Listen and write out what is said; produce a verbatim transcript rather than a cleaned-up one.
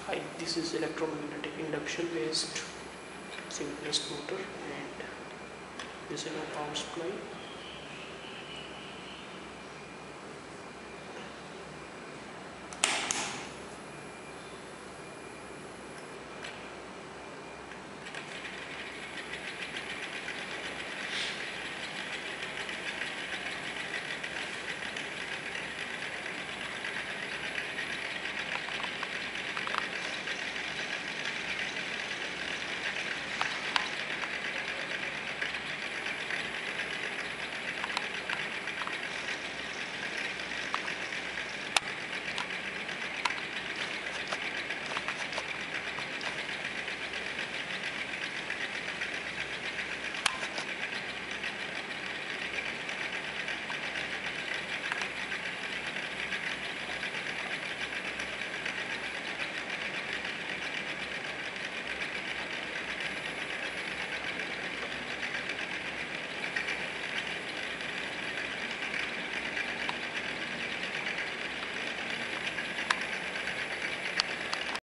Hi, this is electromagnetic induction based synchronous motor, and this is my power supply.